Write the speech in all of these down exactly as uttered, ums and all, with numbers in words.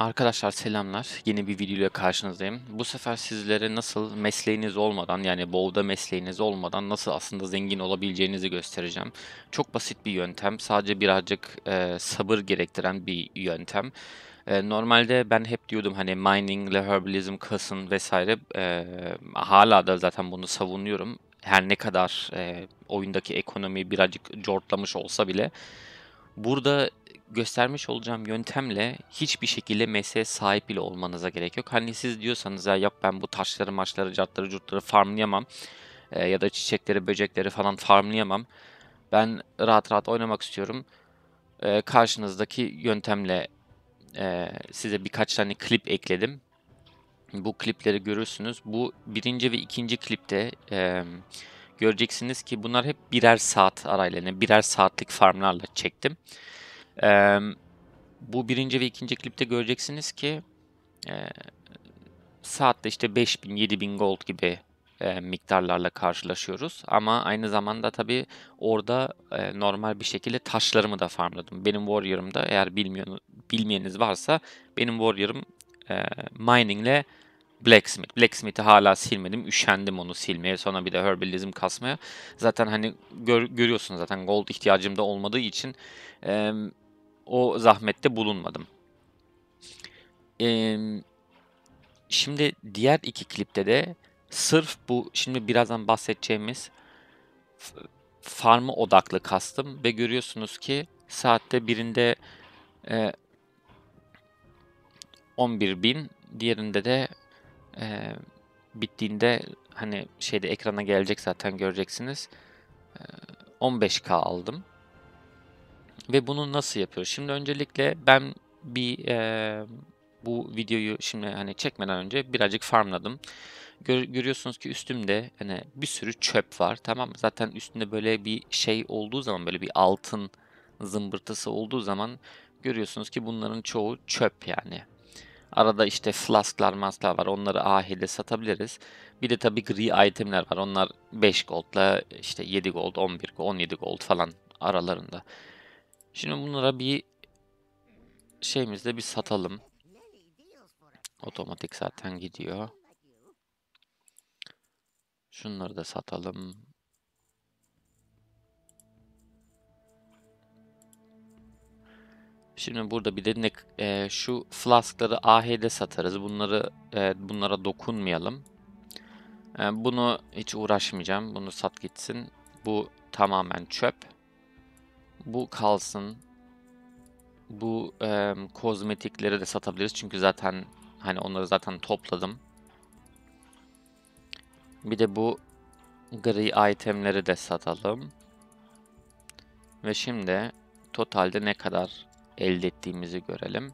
Arkadaşlar selamlar. Yeni bir video ile karşınızdayım. Bu sefer sizlere nasıl mesleğiniz olmadan yani WoW'da mesleğiniz olmadan nasıl aslında zengin olabileceğinizi göstereceğim. Çok basit bir yöntem. Sadece birazcık e, sabır gerektiren bir yöntem. E, normalde ben hep diyordum hani mining ile herbalism kasın vesaire. E, hala da zaten bunu savunuyorum. Her ne kadar e, oyundaki ekonomi birazcık cortlamış olsa bile. Burada göstermiş olacağım yöntemle hiçbir şekilde mesleğe sahip bile olmanıza gerek yok. Hani siz diyorsanız ya yok ben bu taşları, maçları, cartları, curtları farmlayamam e, ya da çiçekleri, böcekleri falan farmlayamam. Ben rahat rahat oynamak istiyorum. E, karşınızdaki yöntemle e, size birkaç tane klip ekledim. Bu klipleri görürsünüz. Bu birinci ve ikinci klipte e, göreceksiniz ki bunlar hep birer saat arayla, yani birer saatlik farmlarla çektim. E, Bu birinci ve ikinci klipte göreceksiniz ki e, saatte işte beş bin yedi bin gold gibi e, miktarlarla karşılaşıyoruz. Ama aynı zamanda tabii orada e, normal bir şekilde taşlarımı da farmladım. Benim Warrior'ımda eğer bilmiyor, bilmeyeniniz varsa benim Warrior'ım e, mining ile Blacksmith. Blacksmith'i hala silmedim. Üşendim onu silmeye. Sonra bir de herbalism kasmaya. Zaten hani gör, görüyorsunuz zaten gold ihtiyacım da olmadığı için e, o zahmette bulunmadım. Eee, Şimdi diğer iki klipte de sırf bu şimdi birazdan bahsedeceğimiz f- farm'a odaklı kastım ve görüyorsunuz ki saatte birinde e, on bir bin, diğerinde de e, bittiğinde hani şeyde ekrana gelecek zaten göreceksiniz. on beş K aldım. Ve bunu nasıl yapıyoruz? Şimdi öncelikle ben bir e, bu videoyu şimdi hani çekmeden önce birazcık farmladım. Gör- görüyorsunuz ki üstümde hani bir sürü çöp var, tamam mı? Zaten üstünde böyle bir şey olduğu zaman, böyle bir altın zımbırtısı olduğu zaman görüyorsunuz ki bunların çoğu çöp yani. Arada işte flasklar, masklar var. Onları ahide satabiliriz. Bir de tabii gri itemler var. Onlar beş gold'la işte yedi gold, on bir, on yedi gold falan aralarında. Şimdi bunlara bir şeyimizde bir satalım. Otomatik zaten gidiyor. Şunları da satalım. Şimdi burada bir de ne, e, şu flaskları A H'de satarız. Bunları e, bunlara dokunmayalım. E, bunu hiç uğraşmayacağım. Bunu sat gitsin. Bu tamamen çöp. Bu kalsın. Bu e, kozmetikleri de satabiliriz. Çünkü zaten hani onları zaten topladım. Bir de bu gri itemleri de satalım. Ve şimdi totalde ne kadar elde ettiğimizi görelim.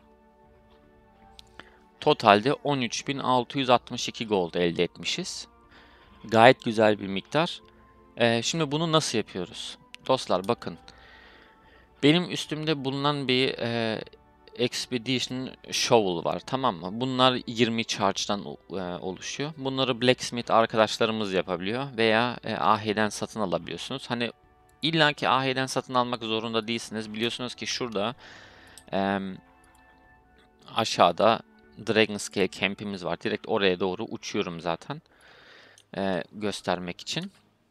Totalde on üç bin altı yüz altmış iki gold elde etmişiz. Gayet güzel bir miktar. Ee, şimdi bunu nasıl yapıyoruz? Dostlar bakın. Benim üstümde bulunan bir e, Expedition Shovel var, tamam mı? Bunlar yirmi charge'dan e, oluşuyor. Bunları Blacksmith arkadaşlarımız yapabiliyor veya e, A H'den satın alabiliyorsunuz. Hani illa ki A H'den satın almak zorunda değilsiniz. Biliyorsunuz ki şurada e, aşağıda Dragon Scale camp'imiz var. Direkt oraya doğru uçuyorum zaten e, göstermek için.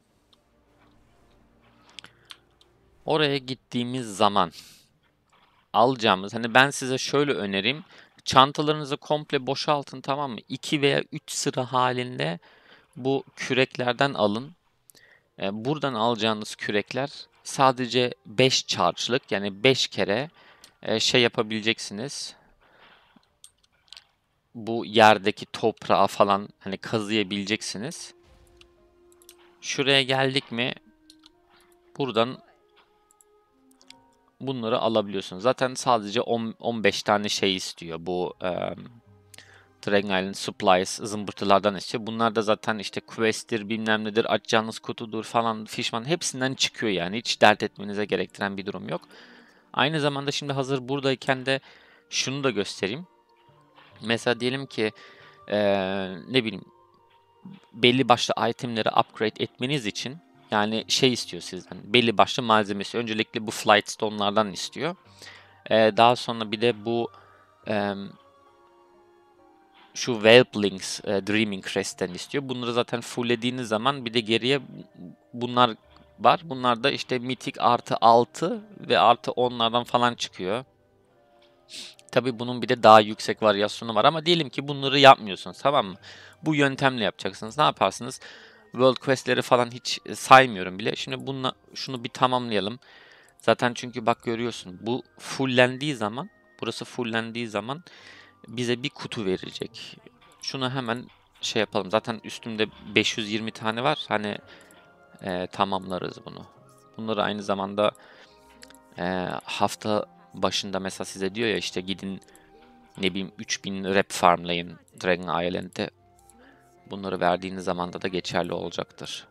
Oraya gittiğimiz zaman alacağımız, hani ben size şöyle önereyim. Çantalarınızı komple boşaltın, tamam mı? iki veya üç sıra halinde bu küreklerden alın. E, buradan alacağınız kürekler sadece beş charge'lık, yani beş kere e, şey yapabileceksiniz. Bu yerdeki toprağı falan hani kazıyabileceksiniz. Şuraya geldik mi buradan bunları alabiliyorsunuz. Zaten sadece on on beş tane şey istiyor bu e, Dragon Island Supplies zımbırtılardan istiyor. Bunlar da zaten işte quest'tir, bilmem nedir, açacağınız kutudur falan fişman hepsinden çıkıyor yani. Hiç dert etmenize gerektiren bir durum yok. Aynı zamanda şimdi hazır buradayken de şunu da göstereyim. Mesela diyelim ki eee, ne bileyim belli başlı itemleri upgrade etmeniz için yani şey istiyor sizden, belli başlı malzemesi. Öncelikle bu Flight Stone'lardan istiyor. Eee, daha sonra bir de bu eee şu Whelplings e, Dreaming Crest'ten istiyor. Bunları zaten fulllediğiniz zaman bir de geriye bunlar var. Bunlar da işte mitik artı altı ve artı onlardan falan çıkıyor. Tabii bunun bir de daha yüksek varyasyonu var ama diyelim ki bunları yapmıyorsunuz, tamam mı? Bu yöntemle yapacaksınız. Ne yaparsınız? World Quest'leri falan hiç saymıyorum bile. Şimdi bununla şunu bir tamamlayalım. Zaten çünkü bak görüyorsun bu fullendiği zaman, burası fullendiği zaman bize bir kutu verecek. Şunu hemen şey yapalım. Zaten üstümde beş yüz yirmi tane var. Hani e, tamamlarız bunu. Bunları aynı zamanda e, hafta başında mesela size diyor ya işte gidin ne bileyim üç bin rep farmlayın Dragon Island'de. Bunları verdiğiniz zamanda da geçerli olacaktır.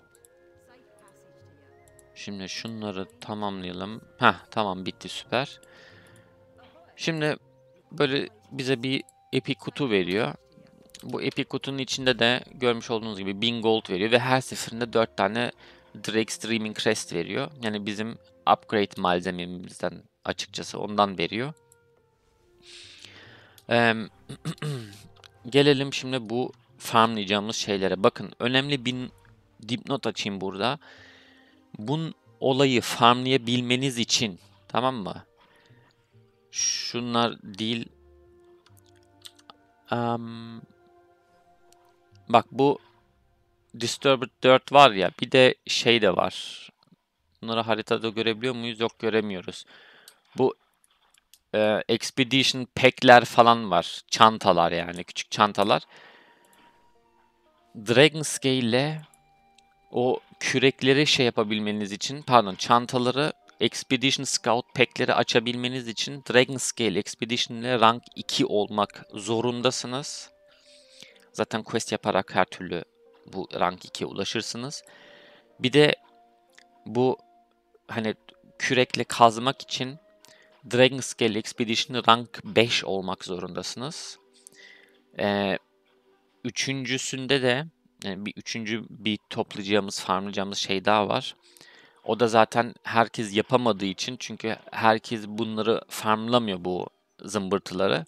Şimdi şunları tamamlayalım. Heh, tamam, bitti, süper. Şimdi böyle bize bir epic kutu veriyor. Bu epic kutunun içinde de görmüş olduğunuz gibi bin gold veriyor ve her seferinde dört tane Drake Streaming Crest veriyor. Yani bizim upgrade malzememizden, açıkçası ondan veriyor. Ee, Gelelim şimdi bu farmlayacağımız şeylere. Bakın, önemli bir dipnot açayım burada. Bunun olayı farmlayabilmeniz için, tamam mı? Şunlar değil. Um, bak bu Disturbed dört var ya, bir de şey de var. Bunları haritada görebiliyor muyuz? Yok, göremiyoruz. Bu e, Expedition Pack'ler falan var. Çantalar, yani küçük çantalar. Dragon Scale ile o kürekleri şey yapabilmeniz için, pardon, çantaları, Expedition Scout Pack'leri açabilmeniz için Dragon Scale Expedition ile rank iki olmak zorundasınız. Zaten quest yaparak her türlü bu rank ikiye ulaşırsınız. Bir de bu hani kürekle kazmak için Dragon Scale Expedition rank beş olmak zorundasınız. Ee, üçüncüsünde de yani bir üçüncü bir toplayacağımız, farmlayacağımız şey daha var. O da zaten herkes yapamadığı için, çünkü herkes bunları farmlamıyor, bu zımbırtıları.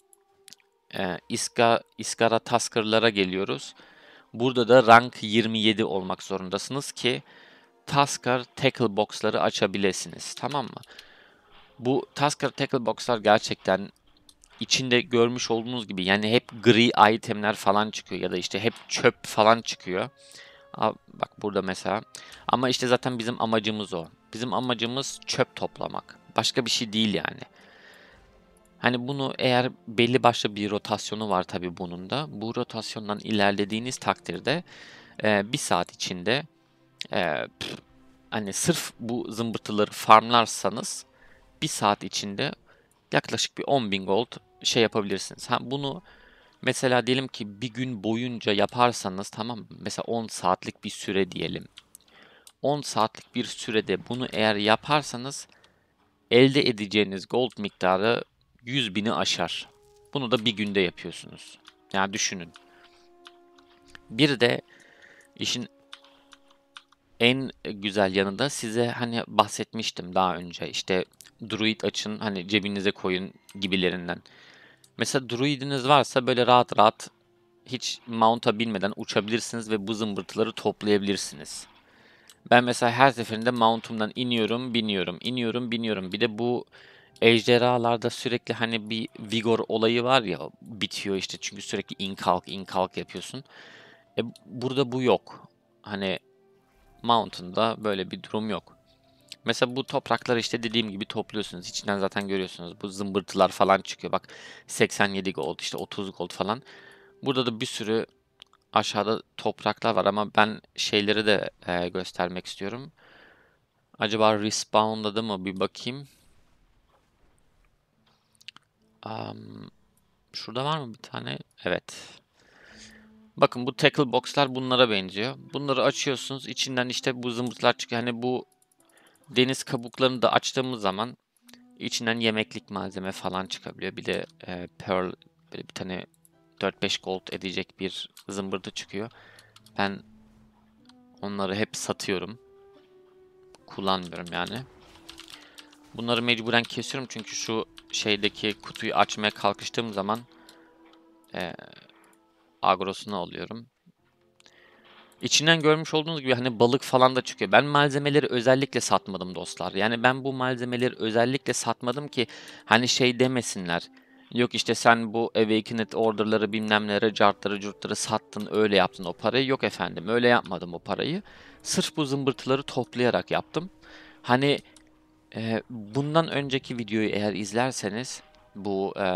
Ee, Iska, Iskara Tasker'lara geliyoruz. Burada da rank yirmi yedi olmak zorundasınız ki Tasker Tackle Box'ları açabilirsiniz. Tamam mı? Bu Tasker Tackle Box'lar gerçekten içinde görmüş olduğunuz gibi yani hep gri itemler falan çıkıyor ya da işte hep çöp falan çıkıyor. Aa, bak burada mesela. Ama işte zaten bizim amacımız o. Bizim amacımız çöp toplamak. Başka bir şey değil yani. Hani bunu, eğer belli başlı bir rotasyonu var tabii bunun da. Bu rotasyondan ilerlediğiniz takdirde e, bir saat içinde e, pf, hani sırf bu zımbırtıları farmlarsanız bir saat içinde yaklaşık bir on bin gold şey yapabilirsiniz. Ha, bunu mesela diyelim ki bir gün boyunca yaparsanız, tamam mı? Mesela on saatlik bir süre diyelim. on saatlik bir sürede bunu eğer yaparsanız elde edeceğiniz gold miktarı yüz bini aşar. Bunu da bir günde yapıyorsunuz. Yani düşünün. Bir de işin en güzel yanı da, size hani bahsetmiştim daha önce, işte druid açın, hani cebinize koyun gibilerinden. Mesela druidiniz varsa böyle rahat rahat hiç mount'a binmeden uçabilirsiniz ve bu zımbırtıları toplayabilirsiniz. Ben mesela her seferinde mount'umdan iniyorum, biniyorum, iniyorum, biniyorum. Bir de bu ejderhalarda sürekli hani bir vigor olayı var ya, bitiyor işte çünkü sürekli in kalk in kalk yapıyorsun. E, burada bu yok. Hani Mountain'da böyle bir durum yok. Mesela bu toprakları işte dediğim gibi topluyorsunuz. İçinden zaten görüyorsunuz. Bu zımbırtılar falan çıkıyor. Bak, seksen yedi gold, işte otuz gold falan. Burada da bir sürü aşağıda topraklar var ama ben şeyleri de e, göstermek istiyorum. Acaba respawnladı mı bir bakayım. Am, şurada var mı bir tane? Evet. Bakın, bu tackle box'lar bunlara benziyor. Bunları açıyorsunuz. İçinden işte bu zımbırtılar çıkıyor. Hani bu deniz kabuklarını da açtığımız zaman içinden yemeklik malzeme falan çıkabiliyor. Bir de e, pearl, böyle bir tane dört beş gold edecek bir zımbırtı çıkıyor. Ben onları hep satıyorum. Kullanmıyorum yani. Bunları mecburen kesiyorum çünkü şu şeydeki kutuyu açmaya kalkıştığım zaman e, agrosunu alıyorum. İçinden görmüş olduğunuz gibi hani balık falan da çıkıyor. Ben malzemeleri özellikle satmadım dostlar. Yani ben bu malzemeleri özellikle satmadım ki hani şey demesinler. Yok işte sen bu Awakened order'ları bilmem neleri, cartları, curtları sattın, öyle yaptın o parayı. Yok efendim, öyle yapmadım o parayı. Sırf bu zımbırtıları toplayarak yaptım. Hani e, bundan önceki videoyu eğer izlerseniz bu e,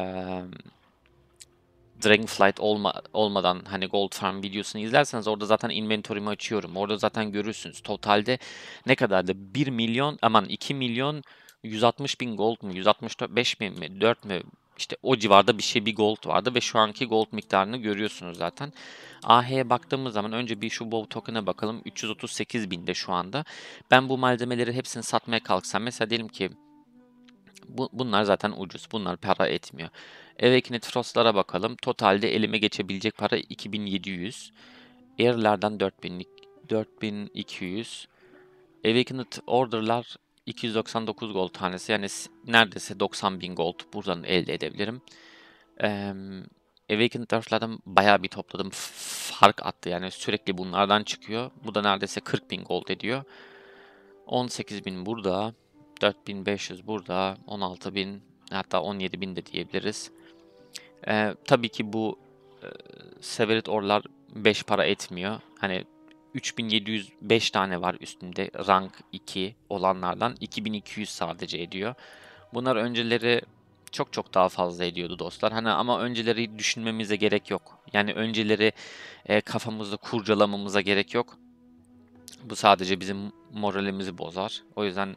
Dragonflight olma, olmadan hani Gold Farm videosunu izlerseniz orada zaten inventory'mi açıyorum. Orada zaten görürsünüz. Totalde ne kadardı? bir milyon, aman iki milyon yüz altmış bin gold mu? yüz altmış beş bin mi? dört mü? İşte o civarda bir şey, bir gold vardı ve şu anki gold miktarını görüyorsunuz zaten. A H'ye baktığımız zaman önce bir şu WoW token'a bakalım. üç yüz otuz sekiz binde şu anda. Ben bu malzemeleri hepsini satmaya kalksam mesela diyelim ki bu, bunlar zaten ucuz. Bunlar para etmiyor. Awakened Frost'lara bakalım. Totalde elime geçebilecek para iki bin yedi yüz. Air'lerden dört bin, dört bin iki yüz. Awakened Order'lar iki yüz doksan dokuz gold tanesi. Yani neredeyse doksan bin gold buradan elde edebilirim. Ee, Awakened Earth'lerden bayağı bir topladım. Fark attı yani sürekli bunlardan çıkıyor. Bu da neredeyse kırk bin gold ediyor. on sekiz bin burada. dört bin beş yüz burada. on altı bin, hatta on yedi bin de diyebiliriz. Ee, tabii ki bu e, Severed Orlar beş para etmiyor. Hani üç bin yedi yüz beş tane var üstünde rank iki olanlardan. iki bin iki yüz sadece ediyor. Bunlar önceleri çok çok daha fazla ediyordu dostlar. Hani ama önceleri düşünmemize gerek yok. Yani önceleri e, kafamızda kurcalamamıza gerek yok. Bu sadece bizim moralimizi bozar. O yüzden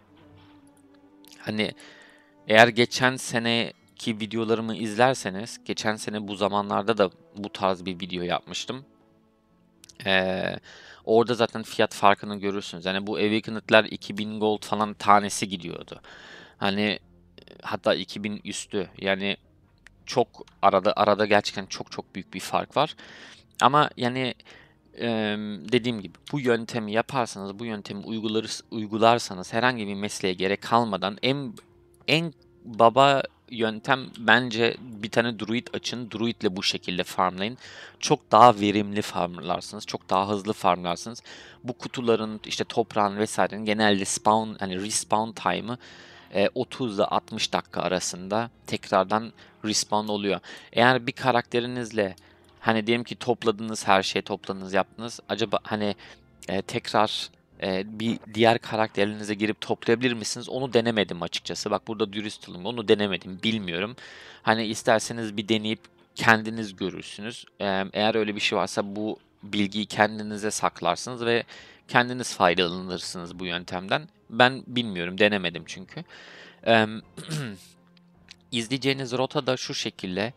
hani eğer geçen seneki videolarımı izlerseniz, geçen sene bu zamanlarda da bu tarz bir video yapmıştım. Ee, Orada zaten fiyat farkını görürsünüz. Yani bu Awakened'ler iki bin gold falan tanesi gidiyordu. Hani hatta iki bin üstü. Yani çok arada arada gerçekten çok çok büyük bir fark var. Ama yani Emm, dediğim gibi bu yöntemi yaparsanız, bu yöntemi uygularız uygularsanız herhangi bir mesleğe gerek kalmadan en en baba yöntem bence bir tane druid açın. Druid'le bu şekilde farmlayın. Çok daha verimli farmlarsınız. Çok daha hızlı farmlarsınız. Bu kutuların, işte toprağın vesairenin genelde spawn hani respawn time'ı e, otuz ile altmış dakika arasında tekrardan respawn oluyor. Eğer bir karakterinizle hani diyelim ki topladınız, her şeyi topladınız, yaptınız. Acaba hani e, tekrar e, bir diğer karakterlerinize girip toplayabilir misiniz? Onu denemedim açıkçası. Bak burada dürüst olayım. Onu denemedim. Bilmiyorum. Hani isterseniz bir deneyip kendiniz görürsünüz. E, eğer öyle bir şey varsa bu bilgiyi kendinize saklarsınız ve kendiniz faydalanırsınız bu yöntemden. Ben bilmiyorum. Denemedim çünkü. E, izleyeceğiniz rota da şu şekilde.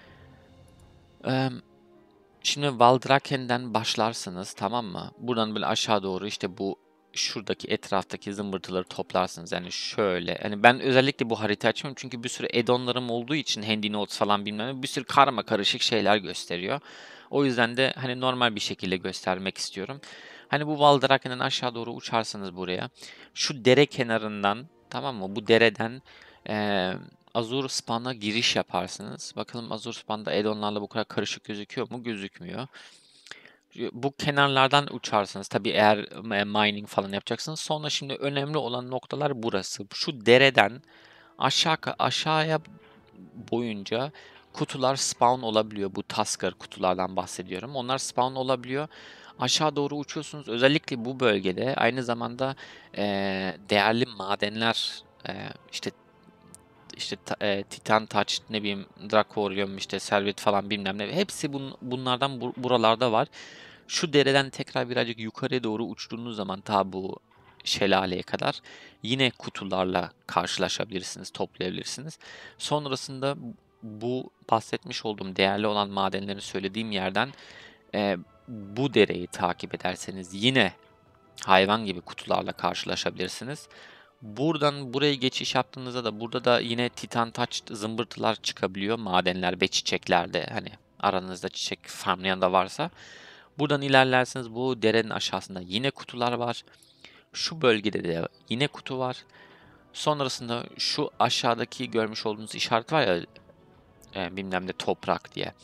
E, Şimdi Valdraken'den başlarsınız, tamam mı? Buradan böyle aşağı doğru işte bu şuradaki etraftaki zımbırtıları toplarsınız. Yani şöyle. Hani ben özellikle bu harita açıyorum çünkü bir sürü add-on'larım olduğu için Handy Notes falan bilmem ne bir sürü karma karışık şeyler gösteriyor. O yüzden de hani normal bir şekilde göstermek istiyorum. Hani bu Valdraken'den aşağı doğru uçarsınız buraya. Şu dere kenarından, tamam mı? Bu dereden eee Azure Spawn'a giriş yaparsınız. Bakalım Azure Spawn'da add-on'larla bu kadar karışık gözüküyor mu? Gözükmüyor. Bu kenarlardan uçarsınız. Tabii eğer e, mining falan yapacaksınız. Sonra şimdi önemli olan noktalar burası. Şu dereden aşağı aşağıya boyunca kutular spawn olabiliyor. Bu Tasker kutulardan bahsediyorum. Onlar spawn olabiliyor. Aşağı doğru uçuyorsunuz. Özellikle bu bölgede aynı zamanda e, değerli madenler, e, işte işte ta- e, Titan Touch, ne bileyim Drakorium, işte Servet falan bilmem ne. Hepsi bun, bunlardan bu- buralarda var. Şu dereden tekrar birazcık yukarıya doğru uçtuğunuz zaman ta bu şelaleye kadar yine kutularla karşılaşabilirsiniz, toplayabilirsiniz. Sonrasında bu bahsetmiş olduğum değerli olan madenleri söylediğim yerden e, bu dereyi takip ederseniz yine hayvan gibi kutularla karşılaşabilirsiniz. Buradan buraya geçiş yaptığınızda da burada da yine Titan Touch zımbırtılar çıkabiliyor. Madenler ve çiçeklerde, hani aranızda çiçek farmlayan da varsa. Buradan ilerlerseniz bu derenin aşağısında yine kutular var. Şu bölgede de yine kutu var. Sonrasında şu aşağıdaki görmüş olduğunuz işaret var ya, e, bilmem ne toprak diye.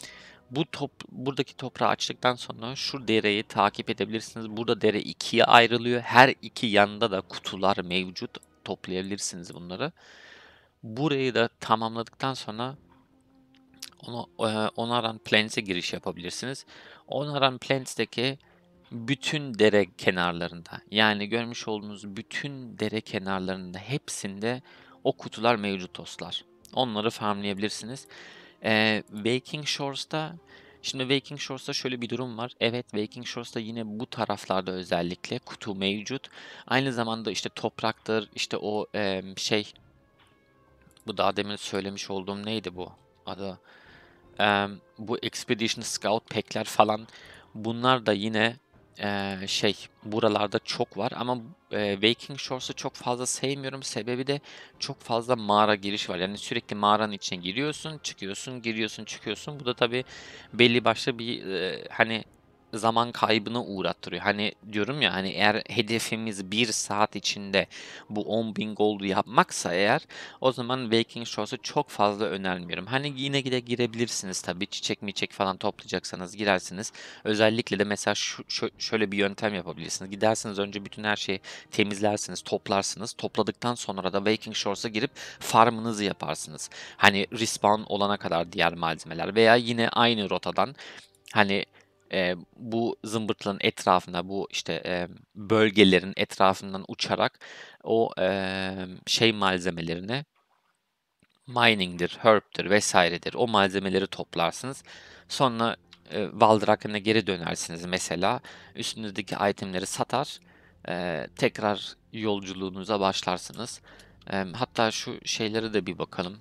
Bu top, buradaki toprağı açtıktan sonra şu dereyi takip edebilirsiniz. Burada dere ikiye ayrılıyor. Her iki yanda da kutular mevcut. Toplayabilirsiniz bunları. Burayı da tamamladıktan sonra onu, eee, Onaran Plans'e giriş yapabilirsiniz. Onaran Plans'teki bütün dere kenarlarında, yani görmüş olduğunuz bütün dere kenarlarında hepsinde o kutular mevcut dostlar. Onları farmlayabilirsiniz. Eee Waking Shores'ta şimdi Waking Shores'ta şöyle bir durum var. Evet, Waking Shores'ta yine bu taraflarda özellikle kutu mevcut. Aynı zamanda işte topraktır, işte o em, şey, bu daha demin söylemiş olduğum neydi bu adı? Em, bu Expedition Scout Pack'ler falan, bunlar da yine eee, şey, buralarda çok var ama eee, Waking Shores'u çok fazla sevmiyorum. Sebebi de çok fazla mağara giriş var. Yani sürekli mağaranın içine giriyorsun, çıkıyorsun, giriyorsun, çıkıyorsun. Bu da tabii belli başlı bir eee, hani zaman kaybına uğrattırıyor. Hani diyorum ya, hani eğer hedefimiz bir saat içinde bu on bin gold'u yapmaksa eğer, o zaman Waking Shores'u çok fazla önermiyorum. Hani yine de girebilirsiniz tabii. Çiçek miçek falan toplayacaksanız girersiniz. Özellikle de mesela şu, şö- şöyle bir yöntem yapabilirsiniz. Gidersiniz, önce bütün her şeyi temizlersiniz, toplarsınız. Topladıktan sonra da Waking Shores'a girip farmınızı yaparsınız. Hani respawn olana kadar diğer malzemeler, veya yine aynı rotadan, hani e, bu zımbırtının etrafında, bu işte e, bölgelerin etrafından uçarak o e, şey malzemelerini, mining'dir, herb'tir vesairedir, o malzemeleri toplarsınız. Sonra e, Valdraken'e geri dönersiniz mesela. Üstünüzdeki itemleri satar, e, tekrar yolculuğunuza başlarsınız. E, hatta şu şeylere de bir bakalım.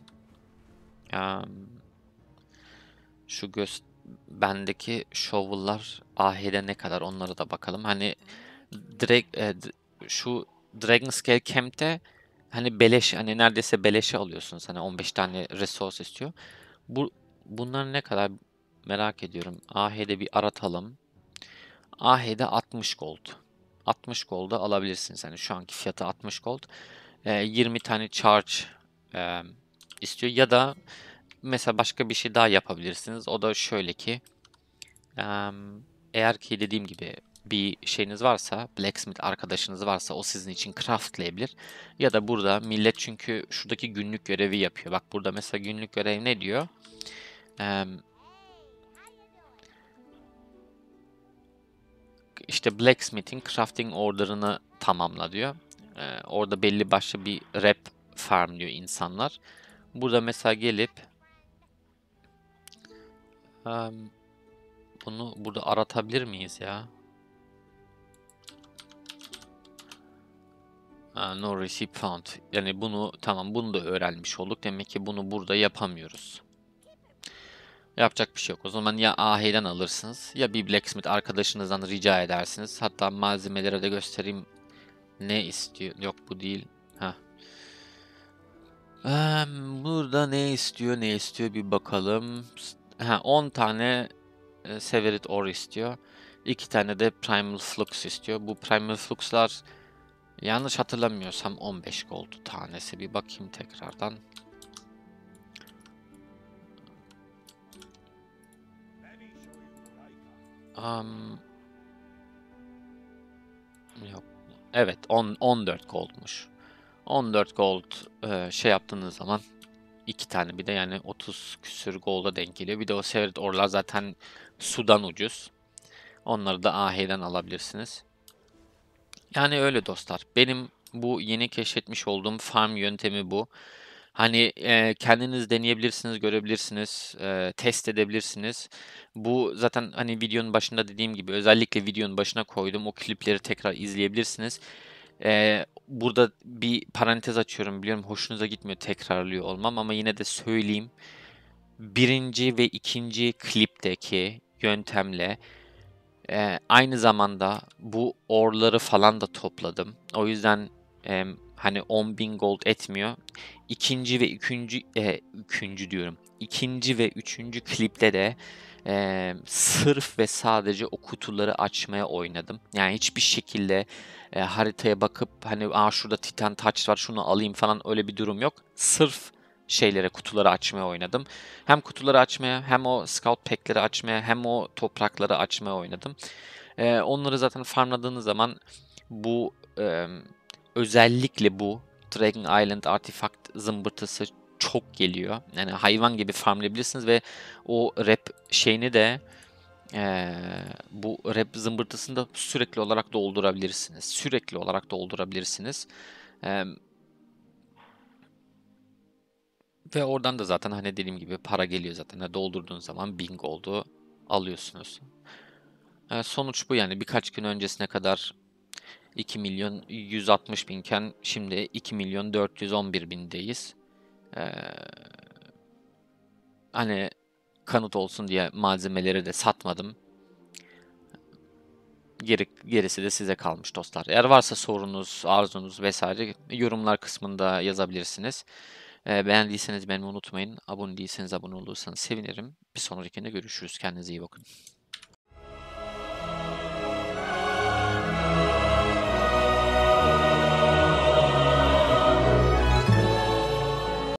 Em, Şu göz bendeki shovel'lar A H'de ne kadar, onlara da bakalım. Hani direkt e, d- şu Dragon Scale Camp'te hani beleş, hani neredeyse beleşe alıyorsunuz. Hani on beş tane resource istiyor. Bu bunlar ne kadar merak ediyorum. A H'de bir aratalım. A H'de altmış gold. altmış gold'a alabilirsiniz. Hani şu anki fiyatı altmış gold. E, yirmi tane charge e, istiyor. Ya da mesela başka bir şey daha yapabilirsiniz. O da şöyle ki, em, eğer ki dediğim gibi bir şeyiniz varsa, blacksmith arkadaşınız varsa, o sizin için craftlayabilir. Ya da burada millet, çünkü şuradaki günlük görevi yapıyor. Bak burada mesela günlük görev ne diyor? Em, işte blacksmith'in crafting order'ını tamamla diyor. Ee, orada belli başlı bir rep farm diyor insanlar. Burada mesela gelip em, bunu burada aratabilir miyiz ya? Ha, no receipt found. Yani bunu, tamam, bunu da öğrenmiş olduk. Demek ki bunu burada yapamıyoruz. Yapacak bir şey yok. O zaman ya ahiden alırsınız ya bir blacksmith arkadaşınızdan rica edersiniz. Hatta malzemelere de göstereyim. Ne istiyor? Yok, bu değil. Ha. Burada ne istiyor, ne istiyor bir bakalım. Ha, on tane e, Severed Ore istiyor. iki tane de Primal Flux istiyor. Bu Primal Flux'lar, yanlış hatırlamıyorsam, on beş gold tanesi. Bir bakayım tekrardan. Am, yok. Evet, on, on dört goldmuş. on dört gold e, şey yaptığınız zaman iki tane, bir de yani otuz küsür golda denk geliyor. Bir de o Severed Ore'lar zaten sudan ucuz. Onları da ahiden alabilirsiniz. Yani öyle dostlar. Benim bu yeni keşfetmiş olduğum farm yöntemi bu. Hani e, kendiniz deneyebilirsiniz, görebilirsiniz, e, test edebilirsiniz. Bu zaten hani videonun başında dediğim gibi, özellikle videonun başına koydum. O klipleri tekrar izleyebilirsiniz. E, burada bir parantez açıyorum. Biliyorum hoşunuza gitmiyor tekrarlıyor olmam, ama yine de söyleyeyim. Birinci ve ikinci klipteki yöntemle Eee, aynı zamanda bu orları falan da topladım. O yüzden em, hani on bin gold etmiyor. İkinci ve üçüncü, e, üçüncü diyorum. İkinci ve üçüncü klipte de em, sırf ve sadece o kutuları açmaya oynadım. Yani hiçbir şekilde e, haritaya bakıp hani, aa, şurada Titan Touch var, şunu alayım falan, öyle bir durum yok. Sırf şeylere, kutuları açmaya oynadım. Hem kutuları açmaya, hem o scout pack'leri açmaya, hem o toprakları açmaya oynadım. Ee, onları zaten farmladığınız zaman bu e, özellikle bu Dragon Island artifact zımbırtısı çok geliyor. Yani hayvan gibi farmlayabilirsiniz ve o rep şeyini de ee, bu rap zımbırtısını da sürekli olarak doldurabilirsiniz. Sürekli olarak doldurabilirsiniz. Ee, ve oradan da zaten hani dediğim gibi para geliyor zaten. Yani doldurduğun zaman bingo oldu alıyorsunuz. Ee, sonuç bu yani birkaç gün öncesine kadar iki milyon yüz altmış binken şimdi iki milyon dört yüz on bir bindeyiz. Ee, hani kanıt olsun diye malzemeleri de satmadım. Geri, gerisi de size kalmış dostlar. Eğer varsa sorunuz, arzunuz vesaire yorumlar kısmında yazabilirsiniz. Ee, beğendiyseniz beğenmeyi unutmayın. Abone değilseniz abone olursanız sevinirim. Bir sonrakinde görüşürüz. Kendinize iyi bakın.